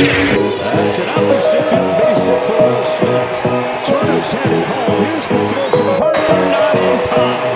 That's an opposite field base hit for Will Smith. Turner's headed home. Here's the throw from Harper, not in time.